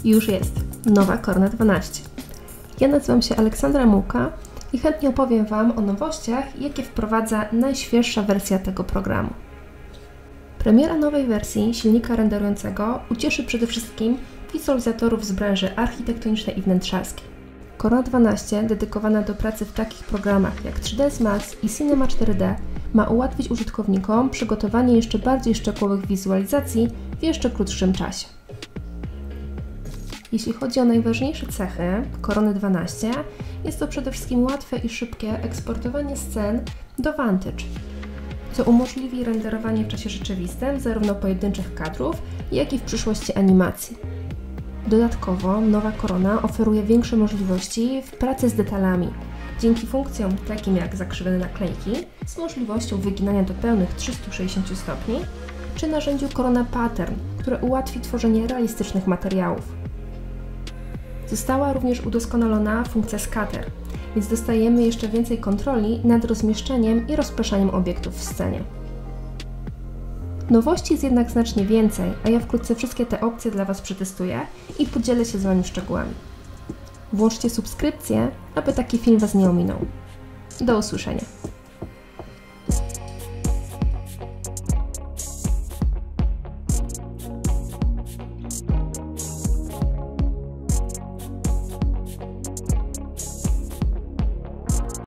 I już jest nowa Corona 12. Ja nazywam się Aleksandra Mułka i chętnie opowiem Wam o nowościach, jakie wprowadza najświeższa wersja tego programu. Premiera nowej wersji silnika renderującego ucieszy przede wszystkim wizualizatorów z branży architektonicznej i wnętrzarskiej. Corona 12, dedykowana do pracy w takich programach jak 3ds Max i Cinema 4D, ma ułatwić użytkownikom przygotowanie jeszcze bardziej szczegółowych wizualizacji w jeszcze krótszym czasie. Jeśli chodzi o najważniejsze cechy Corony 12, jest to przede wszystkim łatwe i szybkie eksportowanie scen do Vantage, co umożliwi renderowanie w czasie rzeczywistym zarówno pojedynczych kadrów, jak i w przyszłości animacji. Dodatkowo nowa Corona oferuje większe możliwości w pracy z detalami, dzięki funkcjom takim jak zakrzywione naklejki z możliwością wyginania do pełnych 360 stopni, czy narzędziu Corona Pattern, które ułatwi tworzenie realistycznych materiałów. Została również udoskonalona funkcja scatter, więc dostajemy jeszcze więcej kontroli nad rozmieszczeniem i rozpraszaniem obiektów w scenie. Nowości jest jednak znacznie więcej, a ja wkrótce wszystkie te opcje dla Was przetestuję i podzielę się z Wami szczegółami. Włączcie subskrypcję, aby taki film Was nie ominął. Do usłyszenia.